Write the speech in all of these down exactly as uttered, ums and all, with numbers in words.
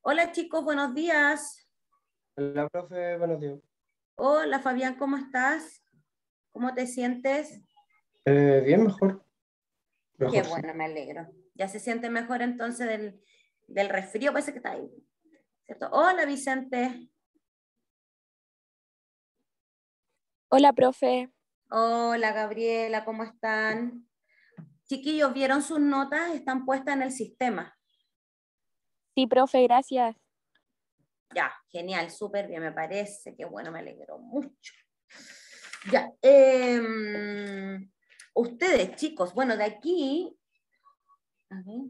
Hola chicos, buenos días. Hola, profe, buenos días. Hola Fabián, ¿cómo estás? ¿Cómo te sientes? Eh, bien, mejor. Qué Mejor, sí. bueno, me alegro. Ya se siente mejor entonces del, del resfrío, parece que está ahí, ¿cierto? Hola Vicente. Hola, profe. Hola Gabriela, ¿cómo están? Chiquillos, ¿vieron sus notas? Están puestas en el sistema. Sí, profe, gracias. Ya, genial, súper bien, me parece. Qué bueno, me alegro mucho. Ya, eh, ustedes, chicos, bueno, de aquí... A ver.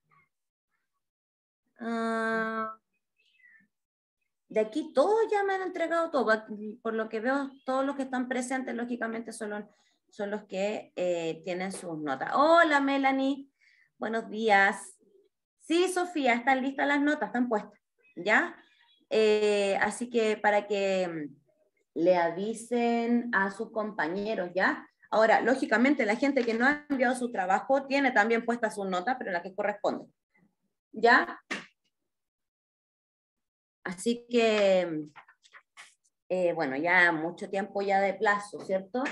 Ah, de aquí todos ya me han entregado todo. Por lo que veo, todos los que están presentes, lógicamente, son los, son los que eh, tienen sus notas. Hola, Melanie. Buenos días. Sí, Sofía, están listas las notas, están puestas. ¿Ya? Eh, así que para que le avisen a sus compañeros, ¿ya? Ahora, lógicamente, la gente que no ha enviado su trabajo tiene también puesta su nota, pero la que corresponde. ¿Ya? Así que, eh, bueno, ya mucho tiempo ya de plazo, ¿cierto?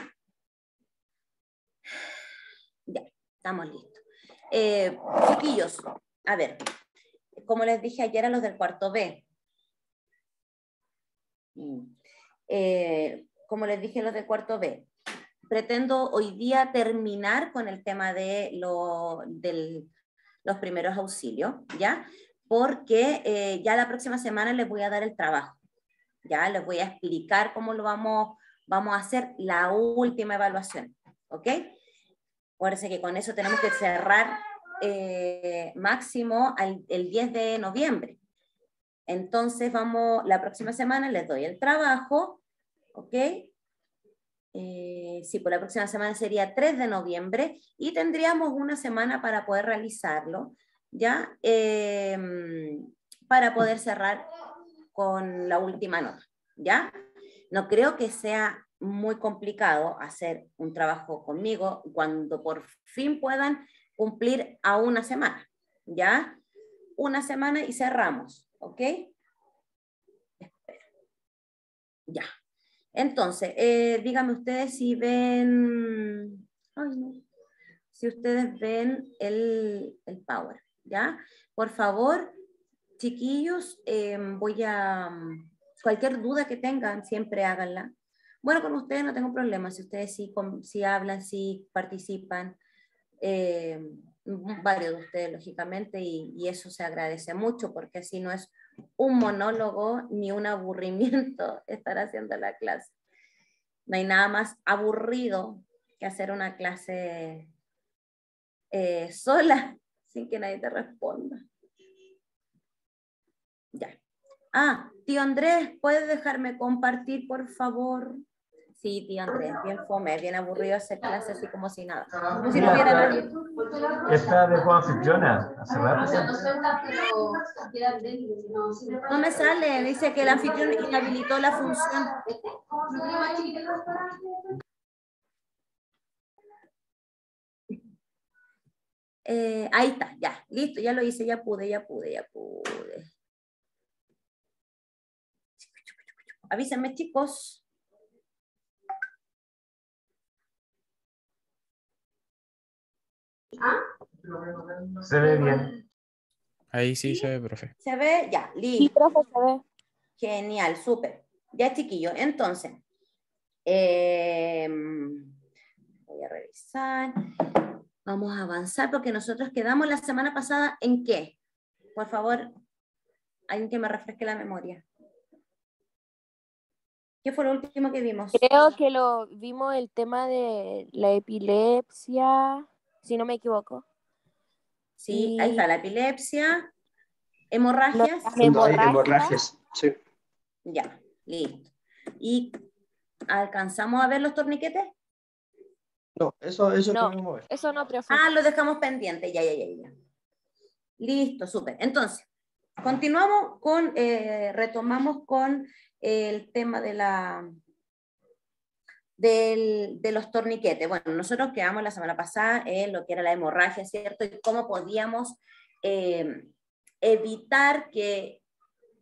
Ya, estamos listos. Eh, chiquillos, a ver, como les dije ayer a los del cuarto B, eh, como les dije a los del cuarto B, pretendo hoy día terminar con el tema de lo, del, los primeros auxilios, ¿ya? Porque eh, ya la próxima semana les voy a dar el trabajo. Ya les voy a explicar cómo lo vamos, vamos a hacer la última evaluación, ¿ok? Acuérdense que con eso tenemos que cerrar eh, máximo al, el diez de noviembre. Entonces vamos, la próxima semana les doy el trabajo, ¿ok? Eh, sí, por la próxima semana sería tres de noviembre y tendríamos una semana para poder realizarlo, ¿ya? Eh, para poder cerrar con la última nota, ¿ya? No creo que sea muy complicado hacer un trabajo conmigo cuando por fin puedan cumplir a una semana, ¿ya? Una semana y cerramos, ¿ok? Espera. Ya. Entonces, eh, díganme ustedes si ven, ay no, si ustedes ven el, el Power, ¿ya? Por favor, chiquillos, eh, voy a, cualquier duda que tengan, siempre háganla. Bueno, con ustedes no tengo problema, si ustedes sí, con, sí hablan, sí participan, eh, varios de ustedes, lógicamente, y, y eso se agradece mucho, porque así no es un monólogo ni un aburrimiento estar haciendo la clase. No hay nada más aburrido que hacer una clase eh, sola, sin que nadie te responda. Ya. Ah, tío Andrés, ¿puedes dejarme compartir, por favor? Sí, tío Andrés, bien fome, bien aburrido hacer clases así como si nada. Como si no hubiera nadie. Esta de coanfitriona, hace rato. No me sale, dice que el anfitrión inhabilitó la función. Eh, ahí está, ya, listo, ya lo hice, ya pude, ya pude, ya pude. Avísenme, chicos. Se ve bien. Ahí sí, ¿Sí? se ve, profe. ¿Se ve? Ya, Sí, listo. profe, se ve. Genial, súper. Ya, chiquillo. Entonces, eh, voy a revisar. Vamos a avanzar porque nosotros quedamos la semana pasada ¿en qué? Por favor, alguien que me refresque la memoria. ¿Qué fue lo último que vimos? Creo que lo vimos el tema de la epilepsia, si no me equivoco. Sí, Y ahí está, la epilepsia, lo hemorragias. de las Cuando hay hemorragias. hemorragias, sí. Ya, listo. ¿Y alcanzamos a ver los torniquetes? No, eso, eso No, lo vamos a ver. eso no, profe. Ah, lo dejamos pendiente, ya, ya, ya, ya. Listo, súper. Entonces, continuamos con, eh, retomamos con el tema de la, del, de los torniquetes. Bueno, nosotros quedamos la semana pasada en lo que era la hemorragia, ¿cierto? Y cómo podíamos eh, evitar que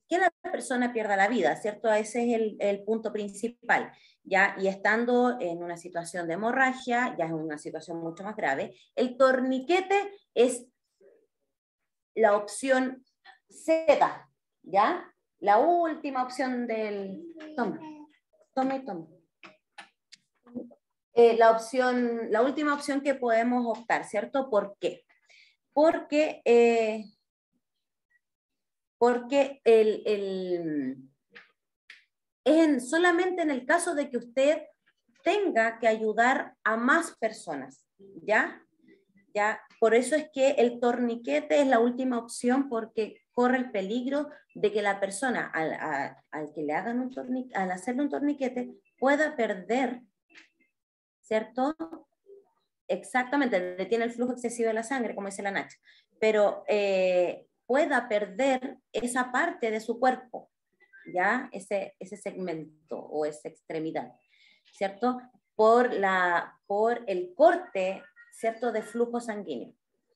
que la persona pierda la vida, ¿cierto? Ese es el, el punto principal, ¿ya? Y estando en una situación de hemorragia, ya es una situación mucho más grave, el torniquete es la opción Z, ¿ya? La última opción del... Toma, toma y toma. Eh, la opción, la última opción que podemos optar, ¿cierto? ¿Por qué? Porque, eh, porque el, el, es en, solamente en el caso de que usted tenga que ayudar a más personas, ¿ya? ¿Ya? Por eso es que el torniquete es la última opción, porque corre el peligro de que la persona, al, a, al que le hagan un torniquete, al hacerle un torniquete, pueda perder, ¿cierto? Exactamente, detiene el flujo excesivo de la sangre, como dice la Nacha, pero eh, pueda perder esa parte de su cuerpo, ¿ya? Ese, ese segmento o esa extremidad, ¿cierto? Por, la, por el corte, ¿cierto? De flujo sanguíneo,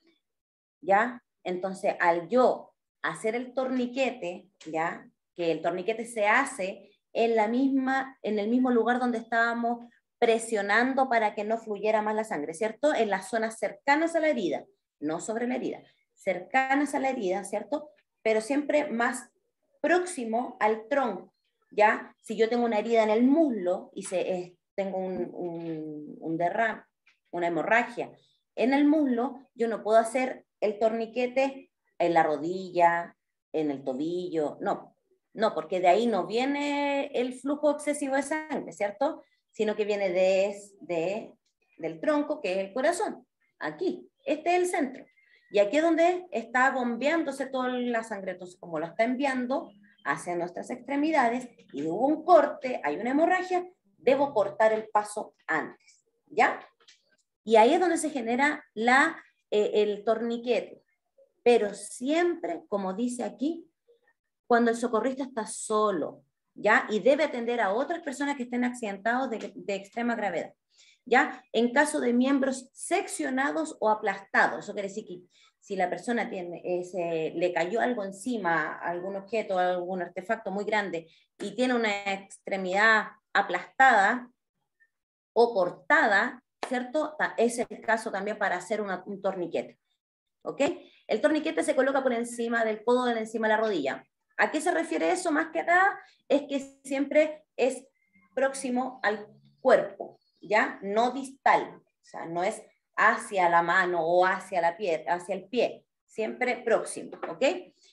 ¿ya? Entonces, al yo hacer el torniquete, ¿ya? Que el torniquete se hace en, la misma, en el mismo lugar donde estábamos presionando para que no fluyera más la sangre, ¿cierto? En las zonas cercanas a la herida, no sobre la herida, cercanas a la herida, ¿cierto? Pero siempre más próximo al tronco, ¿ya? Si yo tengo una herida en el muslo y se, eh, tengo un, un, un derrame, una hemorragia en el muslo, yo no puedo hacer el torniquete en la rodilla, en el tobillo, no, no, porque de ahí no viene el flujo excesivo de sangre, ¿cierto? Sino que viene de, de, del tronco, que es el corazón, aquí, este es el centro. Y aquí es donde está bombeándose toda la sangre. Entonces, como lo está enviando hacia nuestras extremidades y hubo un corte, hay una hemorragia, debo cortar el paso antes, ¿ya? Y ahí es donde se genera la, eh, el torniquete. Pero siempre, como dice aquí, cuando el socorrista está solo, ¿ya? Y debe atender a otras personas que estén accidentados de, de extrema gravedad, ¿ya? En caso de miembros seccionados o aplastados, eso quiere decir que si la persona tiene, eh, se, le cayó algo encima, algún objeto, algún artefacto muy grande, y tiene una extremidad aplastada o cortada, ¿cierto? Es el caso también para hacer una, un torniquete, ¿ok? El torniquete se coloca por encima del codo, de encima de la rodilla. ¿A qué se refiere eso? Más que nada, es que siempre es próximo al cuerpo, ¿ya? No distal, o sea, no es hacia la mano o hacia la pie, hacia el pie, siempre próximo, ¿ok?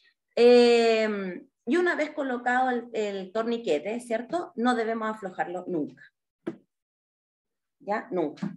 Eh, y una vez colocado el, el torniquete, ¿cierto? No debemos aflojarlo nunca, ¿ya? Nunca.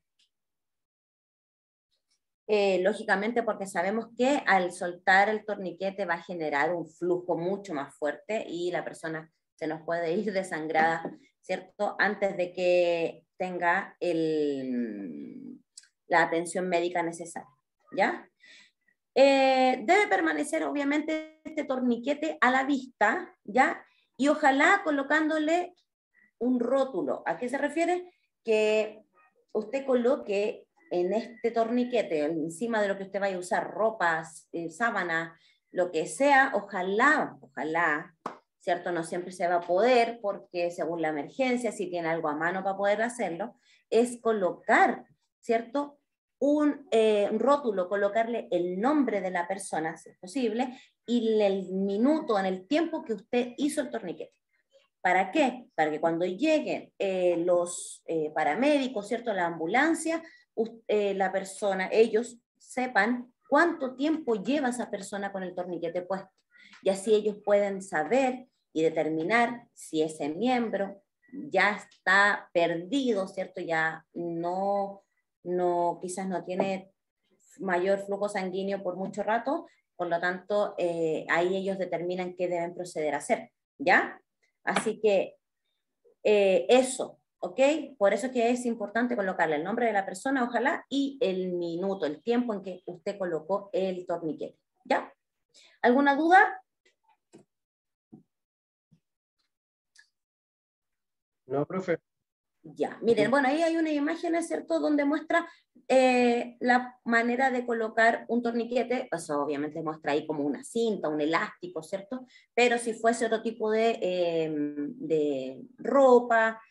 Eh, lógicamente porque sabemos que al soltar el torniquete va a generar un flujo mucho más fuerte y la persona se nos puede ir desangrada, ¿cierto? Antes de que tenga el, la atención médica necesaria, ¿ya? Eh, debe permanecer obviamente este torniquete a la vista, ¿ya? Y ojalá colocándole un rótulo. ¿A qué se refiere? Que usted coloque en este torniquete, encima de lo que usted vaya a usar, ropas, eh, sábanas, lo que sea, ojalá, ojalá, ¿cierto? No siempre se va a poder, porque según la emergencia, si tiene algo a mano para poder hacerlo, es colocar, ¿cierto? Un eh, rótulo, colocarle el nombre de la persona, si es posible, y el minuto, en el tiempo que usted hizo el torniquete. ¿Para qué? Para que cuando lleguen eh, los eh, paramédicos, ¿cierto? La ambulancia, eh, la persona, ellos sepan cuánto tiempo lleva esa persona con el torniquete puesto. Y así ellos pueden saber y determinar si ese miembro ya está perdido, ¿cierto? Ya no, no quizás no tiene mayor flujo sanguíneo por mucho rato, por lo tanto, eh, ahí ellos determinan qué deben proceder a hacer, ¿ya? Así que eh, eso, ¿ok? Por eso que es importante colocarle el nombre de la persona, ojalá, y el minuto, el tiempo en que usted colocó el torniquete, ¿ya? ¿Alguna duda? No, profe. Ya, miren, bueno, ahí hay una imagen, ¿es cierto?, donde muestra eh, la manera de colocar un torniquete, eso obviamente muestra ahí como una cinta, un elástico, ¿cierto? Pero si fuese otro tipo de, eh, de ropa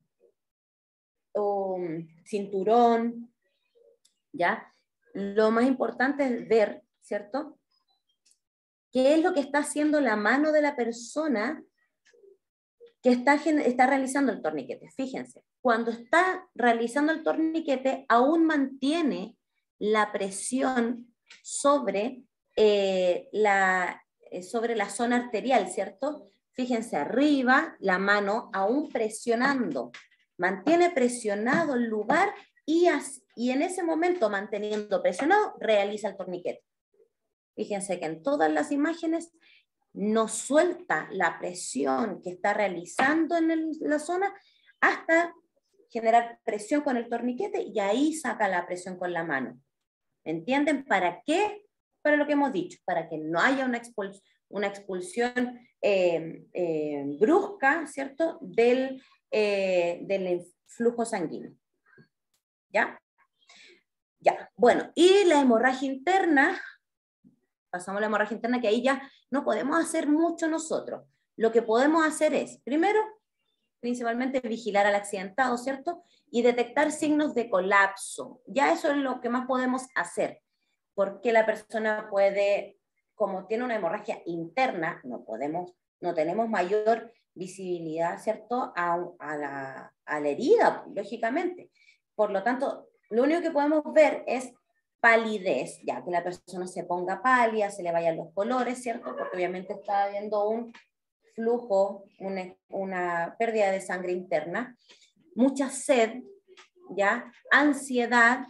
o cinturón, ¿ya? Lo más importante es ver, ¿cierto? ¿Qué es lo que está haciendo la mano de la persona que está, está realizando el torniquete? Fíjense, cuando está realizando el torniquete, aún mantiene la presión sobre, eh, la, eh, sobre la zona arterial, ¿cierto? Fíjense, arriba, la mano aún presionando, mantiene presionado el lugar y, as, y en ese momento, manteniendo presionado, realiza el torniquete. Fíjense que en todas las imágenes no suelta la presión que está realizando en el, la zona hasta generar presión con el torniquete y ahí saca la presión con la mano. ¿Entienden? ¿Para qué? Para lo que hemos dicho, para que no haya una, expuls una expulsión eh, eh, brusca, ¿cierto? Del, eh, del flujo sanguíneo. ¿Ya? Ya. Bueno, y la hemorragia interna, pasamos a la hemorragia interna, que ahí ya no podemos hacer mucho nosotros. Lo que podemos hacer es, primero, principalmente vigilar al accidentado, ¿cierto? Y detectar signos de colapso. Ya eso es lo que más podemos hacer, porque la persona puede, como tiene una hemorragia interna, no podemos, no tenemos mayor visibilidad, ¿cierto? A, a, la, a la herida, lógicamente. Por lo tanto, lo único que podemos ver es palidez, ya que la persona se ponga pálida, se le vayan los colores, ¿cierto? Porque obviamente está habiendo un flujo, una, una pérdida de sangre interna, mucha sed, ¿ya? Ansiedad,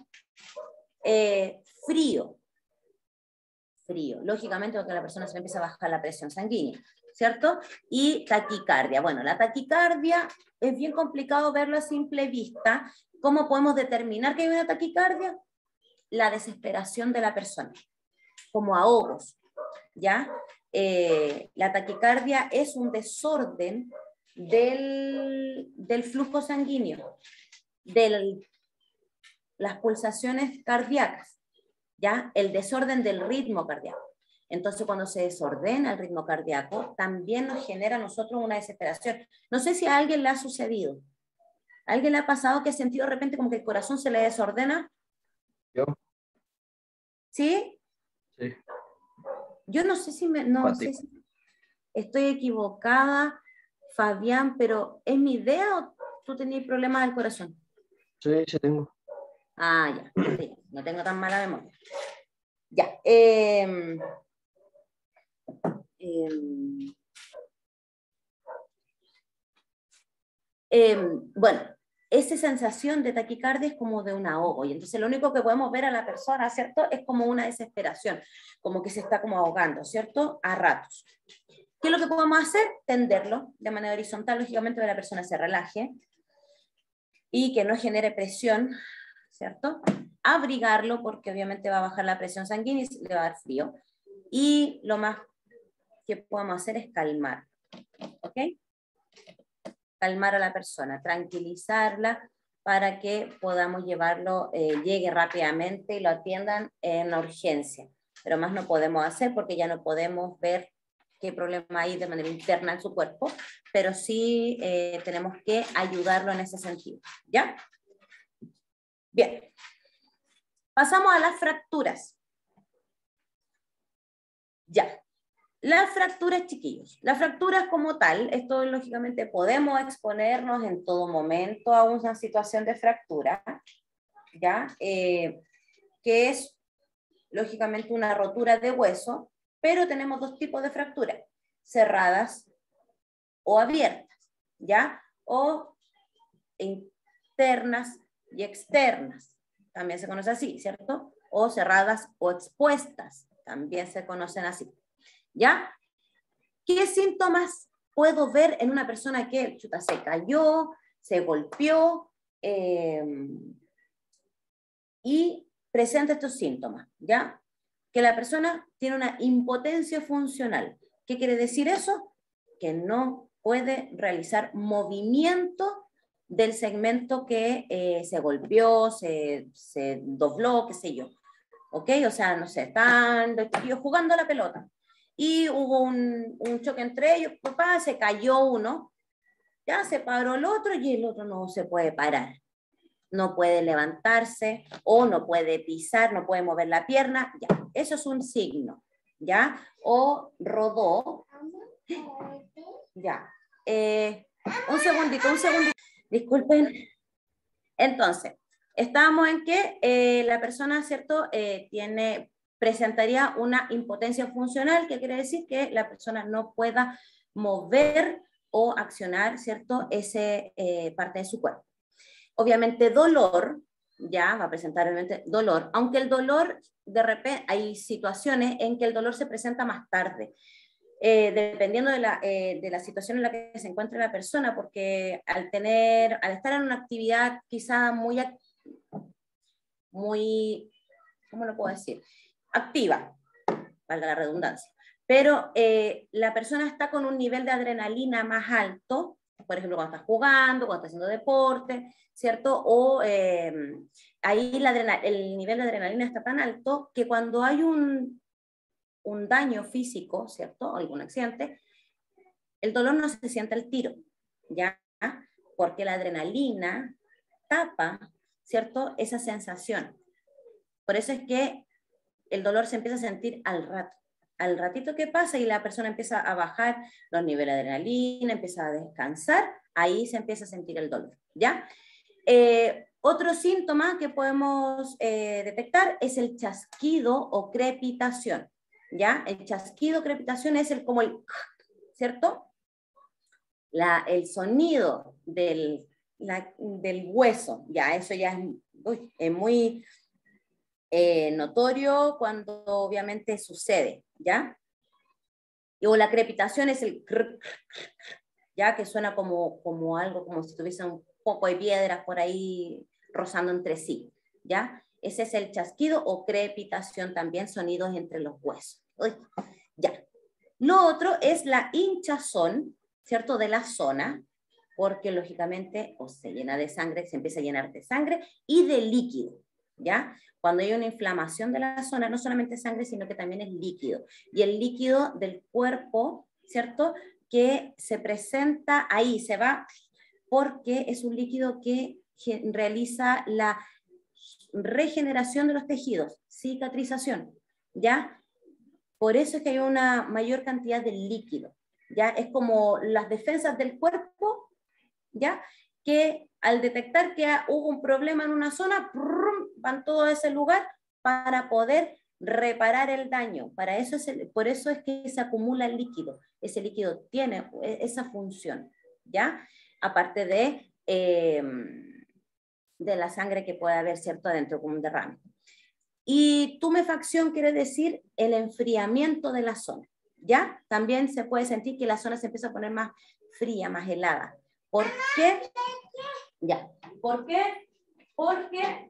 eh, frío, frío, lógicamente porque a la persona se le empieza a bajar la presión sanguínea, ¿cierto? Y taquicardia. Bueno, la taquicardia es bien complicado verlo a simple vista. ¿Cómo podemos determinar que hay una taquicardia? La desesperación de la persona, como ahogos, ¿ya? Eh, la taquicardia es un desorden del, del flujo sanguíneo, de las pulsaciones cardíacas, ¿ya? El desorden del ritmo cardíaco. Entonces, cuando se desordena el ritmo cardíaco, también nos genera a nosotros una desesperación. No sé si a alguien le ha sucedido. ¿A alguien le ha pasado que ha sentido de repente como que el corazón se le desordena? Yo. ¿Sí? Sí. Yo no sé si me, no sé si estoy equivocada, Fabián, pero ¿es mi idea o tú tenías problemas del corazón? Sí, sí tengo. Ah, ya, sí, no tengo tan mala memoria. Ya. Eh, eh, eh, bueno, esa sensación de taquicardia es como de un ahogo, y entonces lo único que podemos ver a la persona, ¿cierto? Es como una desesperación, como que se está como ahogando, ¿cierto? A ratos. ¿Qué es lo que podemos hacer? Tenderlo de manera horizontal, lógicamente, para que la persona se relaje y que no genere presión, ¿cierto? Abrigarlo, porque obviamente va a bajar la presión sanguínea y le va a dar frío. Y lo más que podemos hacer es calmar, ¿ok? Calmar a la persona, tranquilizarla para que podamos llevarlo, eh, llegue rápidamente y lo atiendan en urgencia. Pero más no podemos hacer porque ya no podemos ver qué problema hay de manera interna en su cuerpo, pero sí eh, tenemos que ayudarlo en ese sentido, ¿ya? Bien. Pasamos a las fracturas. Ya. Las fracturas, chiquillos. Las fracturas como tal, esto lógicamente podemos exponernos en todo momento a una situación de fractura, ¿ya? Eh, que es lógicamente una rotura de hueso, pero tenemos dos tipos de fracturas, cerradas o abiertas, ¿ya? O internas y externas, también se conoce así, ¿cierto? O cerradas o expuestas, también se conocen así. ¿Ya? ¿Qué síntomas puedo ver en una persona que chuta, se cayó, se golpeó eh, y presenta estos síntomas? ¿Ya? Que la persona tiene una impotencia funcional. ¿Qué quiere decir eso? Que no puede realizar movimiento del segmento que eh, se golpeó, se, se dobló, qué sé yo. ¿Ok? O sea, no sé, están los chiquillos jugando a la pelota y hubo un, un choque entre ellos, papá, se cayó uno, ya se paró el otro y el otro no se puede parar. No puede levantarse o no puede pisar, no puede mover la pierna, ya, eso es un signo, ¿ya? O rodó, ya. Eh, un segundito, un segundito, disculpen. Entonces, estábamos en que eh, la persona, ¿cierto?, eh, tiene, presentaría una impotencia funcional, que quiere decir que la persona no pueda mover o accionar, ¿cierto?, esa eh, parte de su cuerpo. Obviamente dolor, ya va a presentar obviamente dolor, aunque el dolor, de repente, hay situaciones en que el dolor se presenta más tarde, eh, dependiendo de la, eh, de la situación en la que se encuentre la persona, porque al tener, al estar en una actividad quizá muy, muy, ¿cómo lo puedo decir? Activa, valga la redundancia, pero eh, la persona está con un nivel de adrenalina más alto, por ejemplo, cuando está jugando, cuando está haciendo deporte, ¿cierto? O eh, ahí la el nivel de adrenalina está tan alto que cuando hay un, un daño físico, ¿cierto? O algún accidente, el dolor no se siente al tiro, ¿ya? Porque la adrenalina tapa, ¿cierto?, esa sensación. Por eso es que el dolor se empieza a sentir al rato. Al ratito que pasa y la persona empieza a bajar los niveles de adrenalina, empieza a descansar, ahí se empieza a sentir el dolor, ¿ya? Eh, otro síntoma que podemos eh, detectar es el chasquido o crepitación, ¿ya? El chasquido o crepitación es el, como el, ¿cierto? La, el sonido del, la, del hueso, ya, eso ya es, uy, es muy eh, notorio cuando obviamente sucede, ¿ya? O la crepitación es el crr, ya, que suena como, como algo, como si tuviese un poco de piedras por ahí rozando entre sí, ¿ya? Ese es el chasquido o crepitación también, sonidos entre los huesos. Uy, ya. Lo otro es la hinchazón, ¿cierto?, de la zona, porque lógicamente o se llena de sangre, se empieza a llenar de sangre y de líquido, ¿ya? Cuando hay una inflamación de la zona, no solamente sangre, sino que también es líquido. Y el líquido del cuerpo, ¿cierto?, que se presenta ahí, se va, porque es un líquido que realiza la regeneración de los tejidos, cicatrización, ¿ya? Por eso es que hay una mayor cantidad de líquido, ¿ya? Es como las defensas del cuerpo, ¿ya? Que al detectar que hubo un problema en una zona, van todo a ese lugar para poder reparar el daño. Para eso es el, por eso es que se acumula el líquido. Ese líquido tiene esa función, ¿ya? Aparte de, eh, de la sangre que puede haber, ¿cierto?, adentro como un derrame. Y tumefacción quiere decir el enfriamiento de la zona, ¿ya? También se puede sentir que la zona se empieza a poner más fría, más helada. ¿Por qué? Ya. ¿Por qué? Porque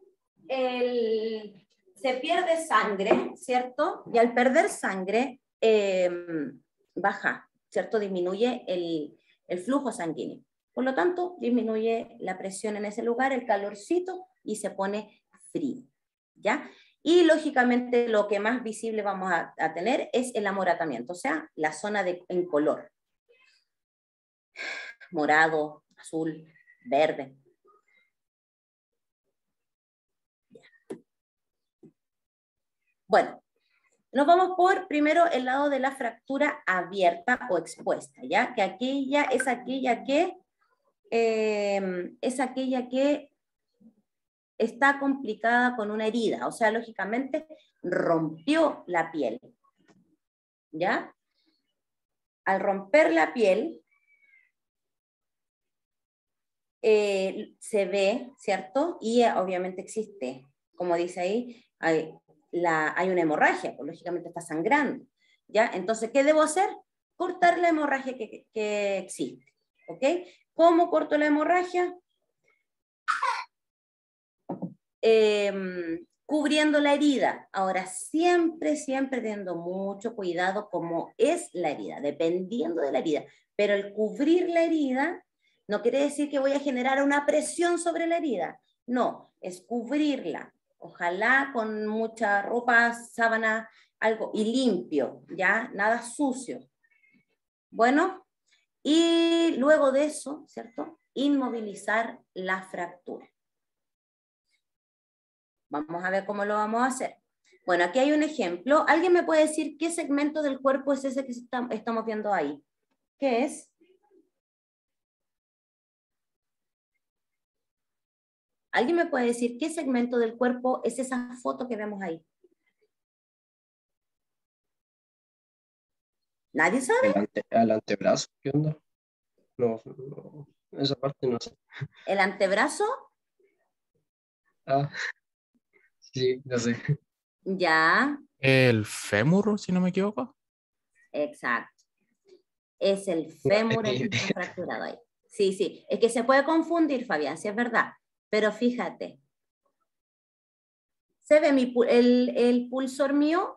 el, se pierde sangre, ¿cierto? Y al perder sangre, eh, baja, ¿cierto? Disminuye el, el flujo sanguíneo. Por lo tanto, disminuye la presión en ese lugar, el calorcito, y se pone frío, ¿ya? Y lógicamente lo que más visible vamos a, a tener es el amoratamiento, o sea, la zona de, en color. Morado, azul, verde. Bueno, nos vamos por primero el lado de la fractura abierta o expuesta, ¿ya? Que aquella es aquella que, eh, es aquella que está complicada con una herida, o sea, lógicamente rompió la piel, ¿ya? Al romper la piel, eh, se ve, ¿cierto? Y eh, obviamente existe, como dice ahí, hay, la, hay una hemorragia, pues lógicamente está sangrando, ¿ya? Entonces, ¿qué debo hacer? Cortar la hemorragia que, que existe, ¿ok? ¿Cómo corto la hemorragia? Eh, cubriendo la herida. Ahora, siempre, siempre teniendo mucho cuidado cómo es la herida, dependiendo de la herida. Pero el cubrir la herida No quiere decir que voy a generar una presión sobre la herida. No, es cubrirla. Ojalá con mucha ropa, sábana, algo, y limpio, ¿ya? Nada sucio. Bueno, y luego de eso, ¿cierto? Inmovilizar la fractura. Vamos a ver cómo lo vamos a hacer. Bueno, aquí hay un ejemplo. ¿Alguien me puede decir qué segmento del cuerpo es ese que estamos viendo ahí? ¿Qué es? ¿Alguien me puede decir qué segmento del cuerpo es esa foto que vemos ahí? ¿Nadie sabe? El, ante, el antebrazo, ¿qué onda? No, no, esa parte no sé. ¿El antebrazo? Ah, sí, no sé. Ya, El fémur, si no me equivoco. exacto. Es el fémur el que está fracturado ahí. Sí, sí, es que se puede confundir, Fabián, sí es verdad. Pero fíjate. ¿Se ve mi, el, el pulsor mío?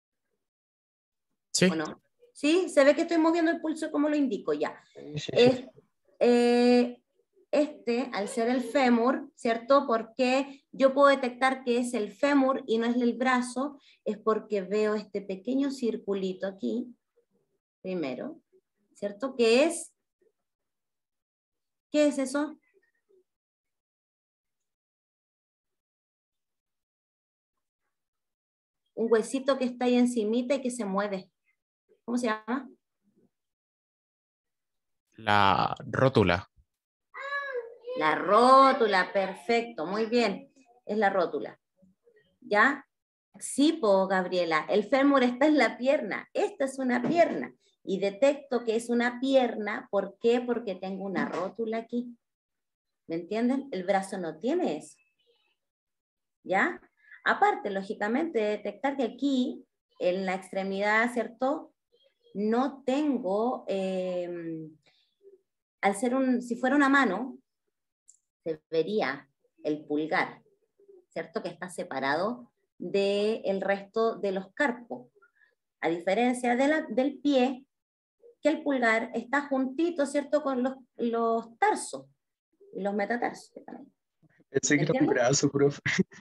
Sí. ¿O no? ¿Sí? ¿Se ve que estoy moviendo el pulso como lo indico? Ya. Sí, sí, Es, sí. eh, este, al ser el fémur, ¿cierto? Porque yo puedo detectar que es el fémur y no es el brazo, es porque veo este pequeño circulito aquí, primero, ¿cierto? ¿Qué es? ¿Qué es eso? Un huesito que está ahí encimita y que se mueve. ¿Cómo se llama? La rótula. La rótula, perfecto, muy bien. Es la rótula. ¿Ya? Sí, po, Gabriela, el fémur está en la pierna. Esta es una pierna. Y detecto que es una pierna. ¿Por qué? Porque tengo una rótula aquí. ¿Me entienden? El brazo no tiene eso. ¿Ya? Aparte, lógicamente, de detectar que aquí, en la extremidad, ¿cierto? No tengo, eh, al ser un, si fuera una mano, se vería el pulgar, ¿cierto? Que está separado del resto de los carpos. A diferencia de la, del pie, que el pulgar está juntito, ¿cierto? Con los, los tarsos, y los metatarsos. Que también. Pensé que era un brazo, profe.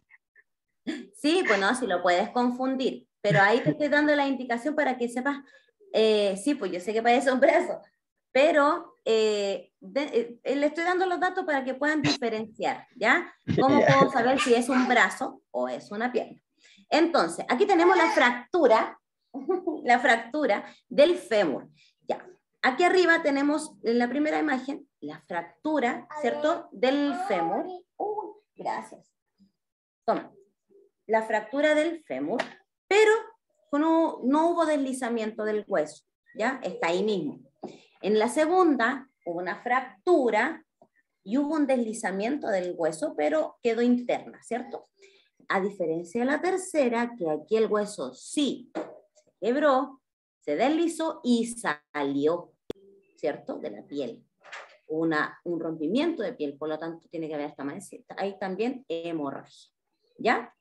Sí, pues no, si lo puedes confundir, pero ahí te estoy dando la indicación para que sepas, eh, sí, pues yo sé que parece un brazo, pero eh, de, eh, le estoy dando los datos para que puedan diferenciar, ¿ya? ¿Cómo Ya. puedo saber si es un brazo o es una pierna? Entonces, aquí tenemos la fractura, la fractura del fémur, ya. Aquí arriba tenemos en la primera imagen la fractura, ¿cierto? Del fémur. Uh, gracias. Toma. La fractura del fémur, pero no, no hubo deslizamiento del hueso, ¿ya? Está ahí mismo. En la segunda hubo una fractura y hubo un deslizamiento del hueso, pero quedó interna, ¿cierto? A diferencia de la tercera, que aquí el hueso sí se quebró, se deslizó y salió, ¿cierto? De la piel. Una, un rompimiento de piel, por lo tanto tiene que haber hasta más. Hay también hemorragia, ¿ya?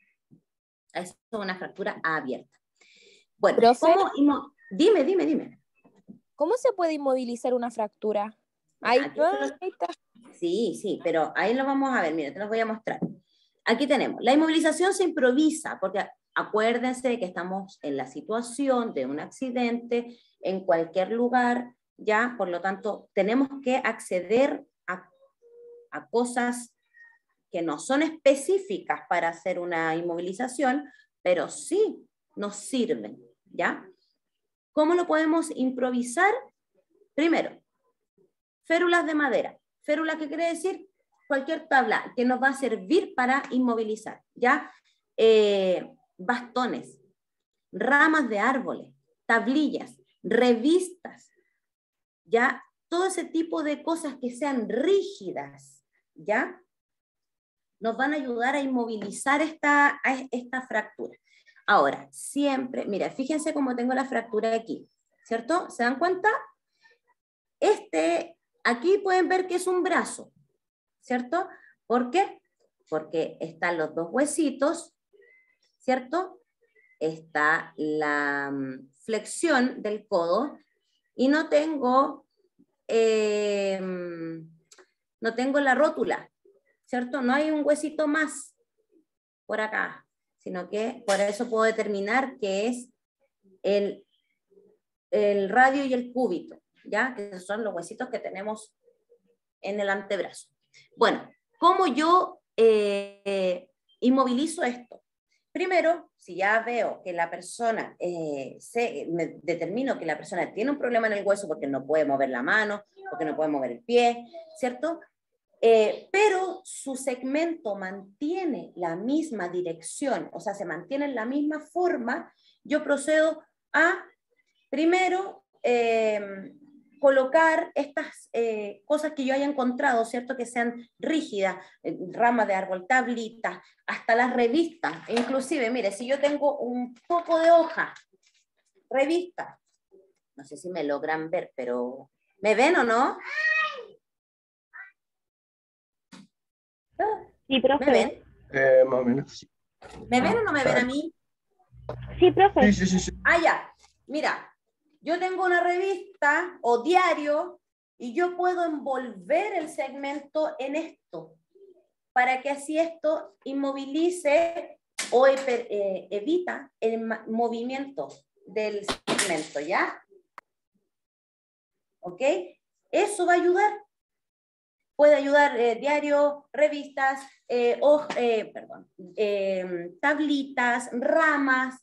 Es una fractura abierta. Bueno, Profe, ¿cómo? Dime, dime, dime. ¿cómo se puede inmovilizar una fractura? Bueno, Ahí, aquí ah, te lo- ahí está. Sí, sí, pero ahí lo vamos a ver, mira, te los voy a mostrar. Aquí tenemos, la inmovilización se improvisa, porque acuérdense de que estamos en la situación de un accidente, en cualquier lugar, ya, por lo tanto, tenemos que acceder a, a cosas que no son específicas para hacer una inmovilización, pero sí nos sirven, ¿ya? ¿Cómo lo podemos improvisar? Primero, férulas de madera. Férula, ¿qué quiere decir? Cualquier tabla que nos va a servir para inmovilizar, ¿ya? Eh, bastones, ramas de árboles, tablillas, revistas, ¿ya? Todo ese tipo de cosas que sean rígidas, ¿ya? Nos van a ayudar a inmovilizar esta, esta fractura. Ahora, siempre, mira, fíjense cómo tengo la fractura aquí, ¿cierto? ¿Se dan cuenta? Este, aquí pueden ver que es un brazo, ¿cierto? ¿Por qué? Porque están los dos huesitos, ¿cierto? Está la flexión del codo y no tengo eh, no tengo la rótula, ¿cierto? No hay un huesito más por acá, sino que por eso puedo determinar que es el, el radio y el cúbito, ¿ya? Que son los huesitos que tenemos en el antebrazo. Bueno, ¿cómo yo eh, inmovilizo esto? Primero, si ya veo que la persona, eh, se, me determino que la persona tiene un problema en el hueso porque no puede mover la mano, porque no puede mover el pie, ¿cierto? Eh, pero su segmento mantiene la misma dirección, o sea, se mantiene en la misma forma, yo procedo a, primero, eh, colocar estas eh, cosas que yo haya encontrado, ¿cierto? Que sean rígidas, eh, ramas de árbol, tablitas, hasta las revistas. Inclusive, mire, si yo tengo un poco de hoja, revista, no sé si me logran ver, pero ¿me ven o no? Sí, profe. ¿Me ven? Eh, más o menos, sí. ¿Me ven o no me ven a mí? Sí, profe. Sí, sí, sí, sí. Ah, ya. Mira, yo tengo una revista o diario y yo puedo envolver el segmento en esto para que así esto inmovilice o eh, evita el movimiento del segmento, ¿ya? ¿Ok? Eso va a ayudar. Puede ayudar eh, diario, revistas, eh, o, eh, perdón, eh, tablitas, ramas.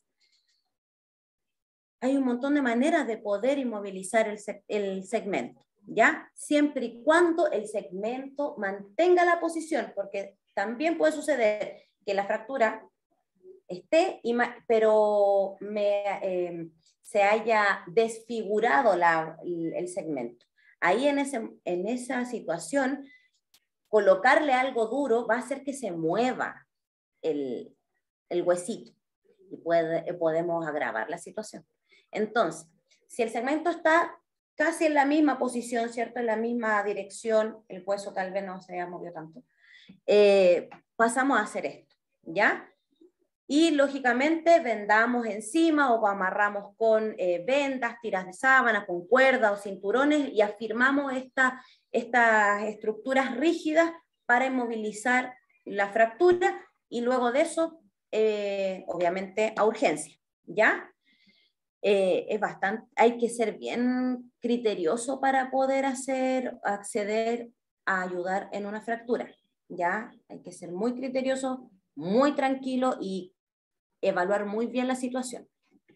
Hay un montón de maneras de poder inmovilizar el, seg el segmento, ¿ya? Siempre y cuando el segmento mantenga la posición, porque también puede suceder que la fractura esté, pero me, eh, se haya desfigurado la, el segmento. Ahí en, ese, en esa situación, colocarle algo duro va a hacer que se mueva el, el huesito y puede, podemos agravar la situación. Entonces, si el segmento está casi en la misma posición, ¿cierto? En la misma dirección, el hueso tal vez no se haya movido tanto, eh, pasamos a hacer esto, ¿ya? Y lógicamente vendamos encima o amarramos con eh, vendas, tiras de sábana, con cuerda o cinturones y afirmamos esta, estas estructuras rígidas para inmovilizar la fractura y luego de eso, eh, obviamente, a urgencia, ¿ya? Eh, es bastante, hay que ser bien criterioso para poder hacer, acceder a ayudar en una fractura, ¿ya? Hay que ser muy criterioso, muy tranquilo y evaluar muy bien la situación.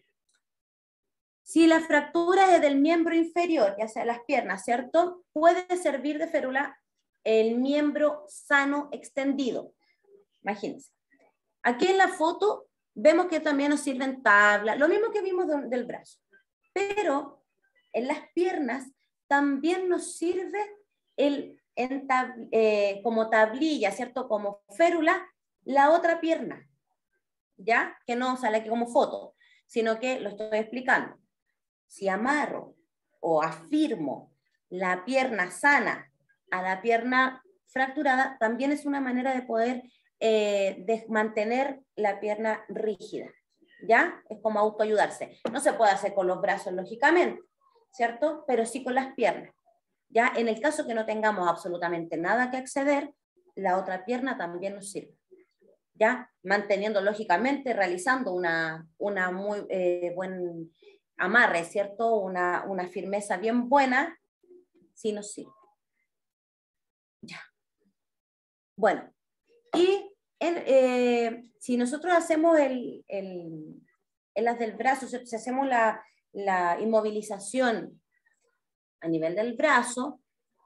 Si la fractura es del miembro inferior, ya sea las piernas, ¿cierto? Puede servir de férula el miembro sano extendido. Imagínense. Aquí en la foto vemos que también nos sirven tablas, lo mismo que vimos de, del brazo. Pero en las piernas también nos sirve el, en tab, eh, como tablilla, ¿cierto? Como férula, la otra pierna. ¿Ya? Que no sale aquí como foto, sino que lo estoy explicando. Si amarro o afirmo la pierna sana a la pierna fracturada, también es una manera de poder eh, de mantener la pierna rígida, ¿ya? Es como autoayudarse. No se puede hacer con los brazos, lógicamente, ¿cierto? Pero sí con las piernas. ¿Ya? En el caso que no tengamos absolutamente nada que acceder, la otra pierna también nos sirve. ¿Ya? Manteniendo lógicamente, realizando una, una muy eh, buen amarre, ¿cierto? Una, una firmeza bien buena, sí nos sirve. Ya. Bueno, y en, eh, si nosotros hacemos el, el, en las del brazo, si hacemos la, la inmovilización a nivel del brazo,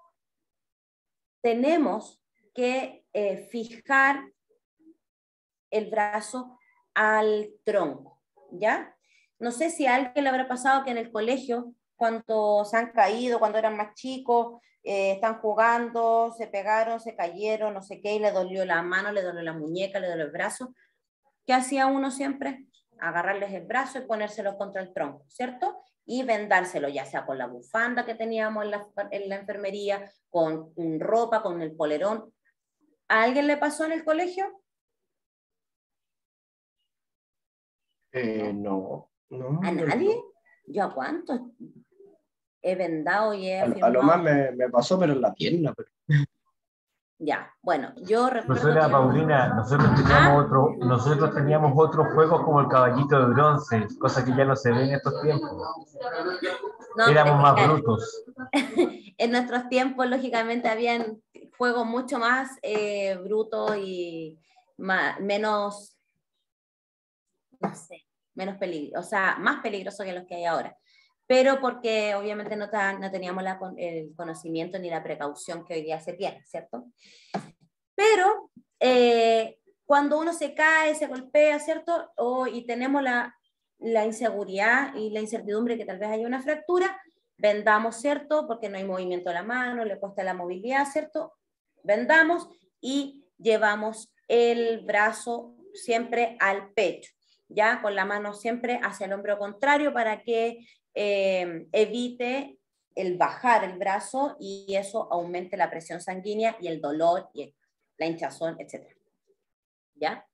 tenemos que eh, fijar el brazo al tronco, ¿ya? No sé si a alguien le habrá pasado que en el colegio, cuando se han caído, cuando eran más chicos, eh, están jugando, se pegaron, se cayeron, no sé qué, y le dolió la mano, le dolió la muñeca, le dolió el brazo. ¿Qué hacía uno siempre? Agarrarles el brazo y ponérselo contra el tronco, ¿cierto? Y vendárselo, ya sea con la bufanda que teníamos en la, en la enfermería, con ropa, con el polerón. ¿A alguien le pasó en el colegio? Eh, no, no. ¿A no, nadie? no. ¿Yo a cuántos? he vendado y he A, lo- a afirmado. lo más me, me pasó, pero en la pierna. Pero... Ya, bueno, yo recuerdo Profesora que- Paulina, nosotros ¿Ah? teníamos otro, nosotros teníamos otros juegos como el caballito de bronce, cosa que ya no se ve en estos tiempos. No, Éramos pero es más que, claro, brutos. en nuestros tiempos, lógicamente, habían juegos mucho más eh, brutos y más, menos, no sé, menos peligrosos, o sea, más peligrosos que los que hay ahora. Pero porque obviamente no, ta- no teníamos la con- el conocimiento ni la precaución que hoy día se tiene, ¿cierto? Pero eh, cuando uno se cae, se golpea, ¿cierto? O, y tenemos la, la inseguridad y la incertidumbre que tal vez haya una fractura, vendamos, ¿cierto? Porque no hay movimiento de la mano, le cuesta la movilidad, ¿cierto? Vendamos y llevamos el brazo siempre al pecho, ¿ya? Con la mano siempre hacia el hombro contrario para que eh, evite el bajar el brazo y eso aumente la presión sanguínea y el dolor y la hinchazón, etcétera. ¿Ya?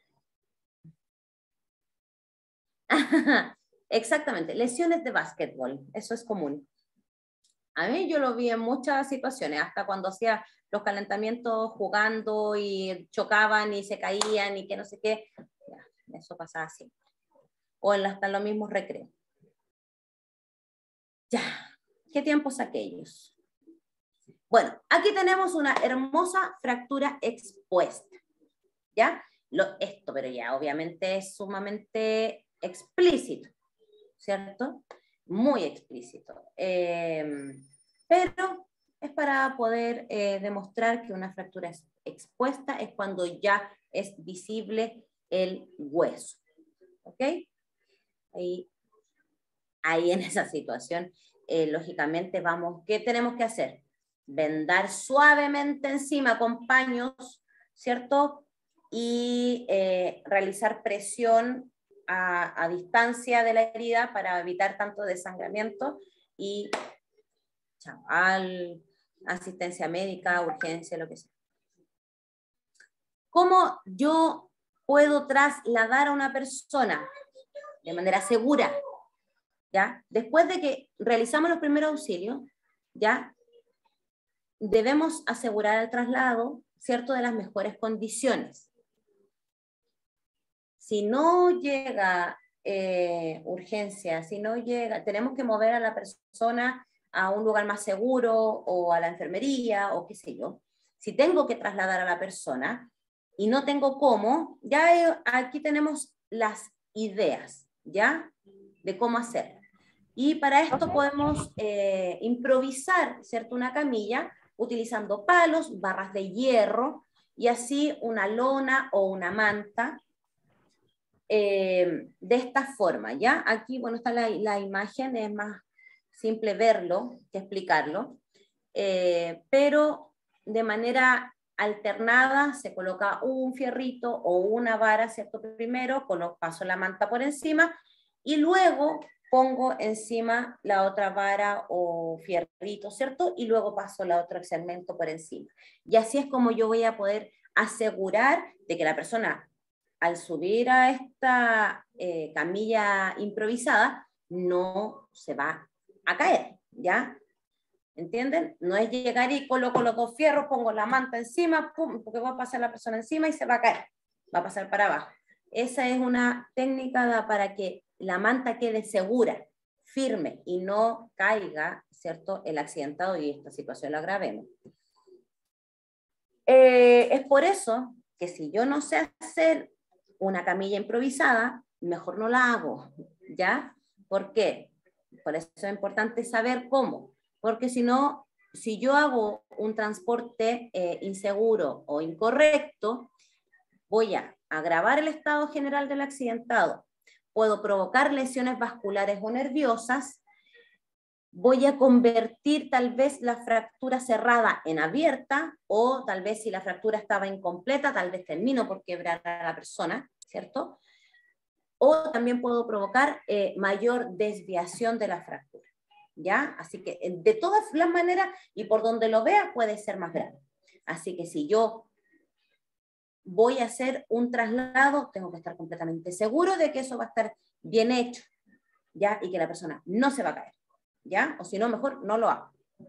Exactamente, lesiones de básquetbol, eso es común. A mí yo lo vi en muchas situaciones, hasta cuando hacía los calentamientos jugando y chocaban y se caían y que no sé qué, ya, eso pasaba así. O en hasta los mismos recreos. Ya, ¿qué tiempos aquellos? Bueno, aquí tenemos una hermosa fractura expuesta, ¿ya? Lo, esto, pero ya obviamente es sumamente explícito, ¿cierto? Muy explícito. Eh, pero es para poder eh, demostrar que una fractura es expuesta es cuando ya es visible el hueso, ¿ok? Ahí, ahí en esa situación, eh, lógicamente vamos, ¿qué tenemos que hacer? Vendar suavemente encima con paños, ¿cierto? Y eh, realizar presión a, a distancia de la herida para evitar tanto desangramiento y chao, al, asistencia médica, urgencia, lo que sea. ¿Cómo yo puedo trasladar a una persona de manera segura? ¿Ya? Después de que realizamos los primeros auxilios, ¿ya? Debemos asegurar el traslado, ¿cierto?, de las mejores condiciones. Si no llega eh, urgencia, si no llega, tenemos que mover a la persona a un lugar más seguro o a la enfermería o qué sé yo. Si tengo que trasladar a la persona y no tengo cómo, ya aquí tenemos las ideas, ¿ya?, de cómo hacerlo. Y para esto podemos eh, improvisar, ¿cierto?, una camilla utilizando palos, barras de hierro y así una lona o una manta eh, de esta forma, ¿ya? Aquí, bueno, está la, la imagen, es más simple verlo que explicarlo, eh, pero de manera alternada se coloca un fierrito o una vara, ¿cierto? Primero, coloco, paso la manta por encima y luego pongo encima la otra vara o fierrito, ¿cierto? Y luego paso la otro segmento por encima. Y así es como yo voy a poder asegurar de que la persona, al subir a esta eh, camilla improvisada, no se va a caer, ¿ya? ¿Entienden? No es llegar y coloco los dos fierros, pongo la manta encima, pum, porque va a pasar la persona encima y se va a caer, va a pasar para abajo. Esa es una técnica para que la manta quede segura, firme y no caiga, ¿cierto?, el accidentado y esta situación la agravemos. Eh, es por eso que si yo no sé hacer una camilla improvisada, mejor no la hago, ¿ya? ¿Por qué? Por eso es importante saber cómo, porque si no, si yo hago un transporte eh, inseguro o incorrecto, voy a agravar el estado general del accidentado, puedo provocar lesiones vasculares o nerviosas, voy a convertir tal vez la fractura cerrada en abierta, o tal vez si la fractura estaba incompleta, tal vez termino por quebrar a la persona, ¿cierto? O también puedo provocar eh, mayor desviación de la fractura, ¿ya? Así que de todas las maneras, y por donde lo vea, puede ser más grave. Así que si yo voy a hacer un traslado, tengo que estar completamente seguro de que eso va a estar bien hecho, ¿ya? Y que la persona no se va a caer. ¿ya? O si no, mejor no lo hago.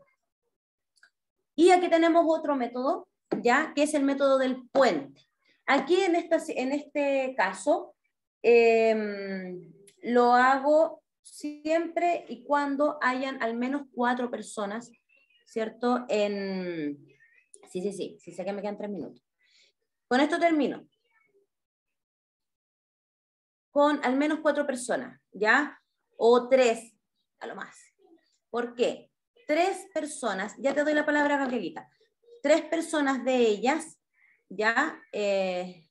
Y aquí tenemos otro método, ¿ya? Que es el método del puente. Aquí en, esta, en este caso, eh, lo hago siempre y cuando hayan al menos cuatro personas, ¿cierto? En... Sí, sí, sí, sí sé que me quedan tres minutos. Con esto termino. Con al menos cuatro personas, ¿ya? O tres, a lo más. ¿Por qué? Tres personas, ya te doy la palabra, Gabrielita. Tres personas de ellas, ¿ya? Eh...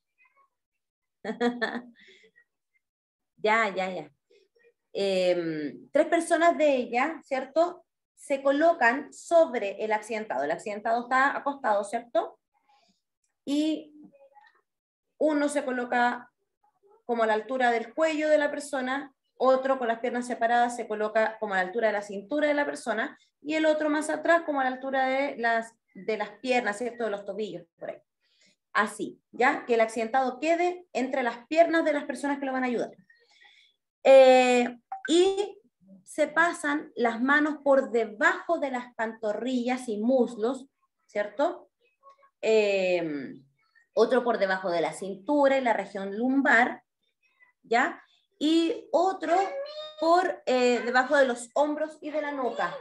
ya, ya, ya. Eh, tres personas de ellas, ¿cierto? Se colocan sobre el accidentado. El accidentado está acostado, ¿cierto? Y uno se coloca como a la altura del cuello de la persona, otro con las piernas separadas se coloca como a la altura de la cintura de la persona, y el otro más atrás como a la altura de las, de las piernas, ¿cierto? De los tobillos, por ahí. Así, ¿ya? Que el accidentado quede entre las piernas de las personas que lo van a ayudar. Eh, y se pasan las manos por debajo de las pantorrillas y muslos, ¿cierto? Eh, otro por debajo de la cintura y la región lumbar, ¿ya? Y otro por eh, debajo de los hombros y de la nuca.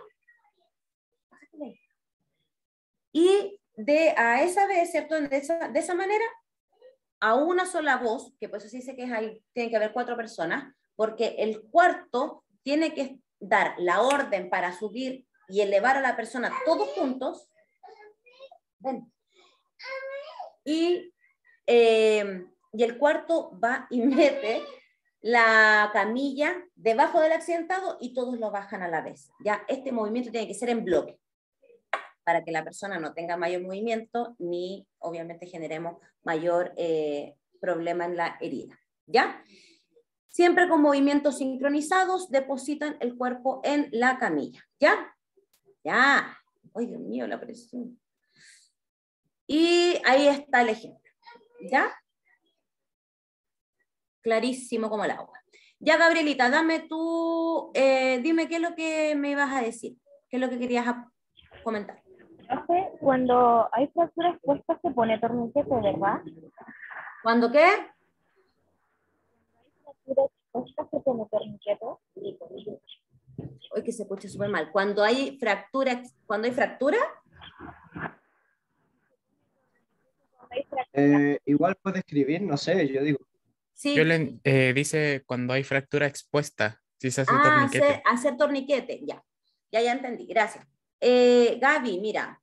Y de a esa vez, ¿cierto? De esa, de esa manera, a una sola voz, que pues así dice que hay, tienen que haber cuatro personas, porque el cuarto tiene que dar la orden para subir y elevar a la persona todos juntos. Ven. Y, eh, y el cuarto va y mete la camilla debajo del accidentado y todos lo bajan a la vez. Ya, este movimiento tiene que ser en bloque para que la persona no tenga mayor movimiento ni obviamente generemos mayor eh, problema en la herida. ¿Ya? Siempre con movimientos sincronizados depositan el cuerpo en la camilla. ¿Ya? Ya. Ay, Dios mío, la presión. Y ahí está el ejemplo. ¿Ya? Clarísimo como el agua. Ya, Gabrielita, dame tú, eh, dime qué es lo que me ibas a decir, qué es lo que querías comentar. Profe, cuando hay fracturas expuestas se pone torniquete, ¿verdad? ¿Cuándo qué? Fractura expuesta se pone torniquete. Hoy que se escucha súper mal. Cuando hay fractura, cuando hay fractura. Eh, igual puede escribir, no sé, yo digo. Sí. Yo le, eh, dice cuando hay fractura expuesta, si se hace ah, torniquete. Hacer, hacer torniquete, ya. Ya, ya entendí, gracias. Eh, Gaby, mira,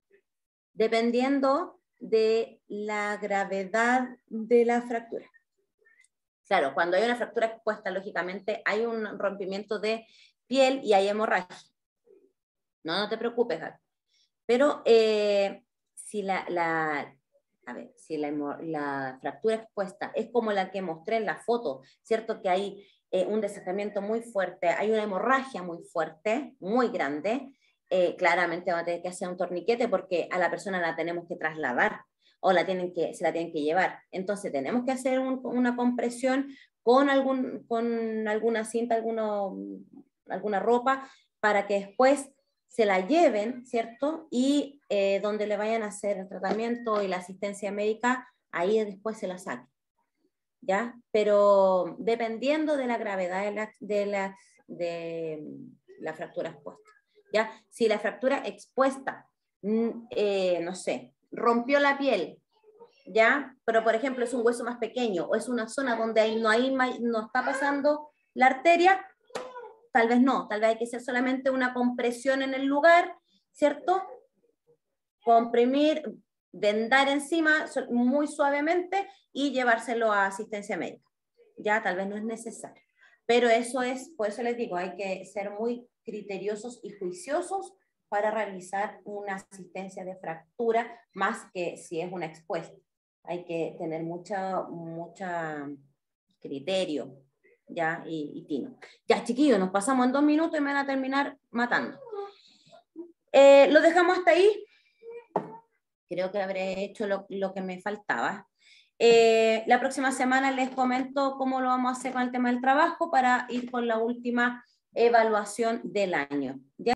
dependiendo de la gravedad de la fractura. Claro, cuando hay una fractura expuesta, lógicamente hay un rompimiento de piel y hay hemorragia. No, no te preocupes, Gaby. Pero eh, si la, la, a ver, si la, la fractura expuesta es como la que mostré en la foto, ¿cierto? Que hay eh, un desajamiento muy fuerte, hay una hemorragia muy fuerte, muy grande, eh, claramente va a tener que hacer un torniquete porque a la persona la tenemos que trasladar o la tienen que, se la tienen que llevar. Entonces tenemos que hacer un, una compresión con, algún, con alguna cinta, alguno, alguna ropa, para que después se la lleven, ¿cierto? Y eh, donde le vayan a hacer el tratamiento y la asistencia médica, ahí después se la saquen, ¿ya? Pero dependiendo de la gravedad de la, de la, de la fractura expuesta, ¿ya? Si la fractura expuesta, eh, no sé, rompió la piel, ¿ya? Pero, por ejemplo, es un hueso más pequeño o es una zona donde hay, no, hay, no está pasando la arteria, tal vez no, tal vez hay que hacer solamente una compresión en el lugar, ¿cierto? Comprimir, vendar encima muy suavemente y llevárselo a asistencia médica. Ya tal vez no es necesario. Pero eso es, por eso les digo, hay que ser muy criteriosos y juiciosos para realizar una asistencia de fractura, más que si es una expuesta. Hay que tener mucha, mucha criterio, ya, y, y tino. Ya, chiquillos, nos pasamos en dos minutos y me van a terminar matando. Eh, lo dejamos hasta ahí. Creo que habré hecho lo, lo que me faltaba. Eh, la próxima semana les comento cómo lo vamos a hacer con el tema del trabajo para ir con la última evaluación del año. ¿Ya?